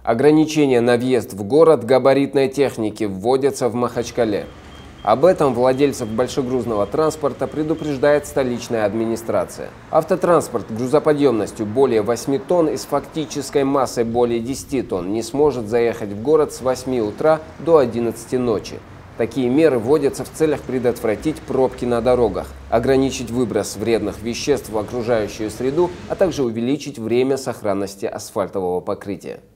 Ограничения на въезд в город габаритной техники вводятся в Махачкале. Об этом владельцев большегрузного транспорта предупреждает столичная администрация. Автотранспорт грузоподъемностью более 8 тонн и с фактической массой более 10 тонн не сможет заехать в город с 8 утра до 11 ночи. Такие меры вводятся в целях предотвратить пробки на дорогах, ограничить выброс вредных веществ в окружающую среду, а также увеличить время сохранности асфальтового покрытия.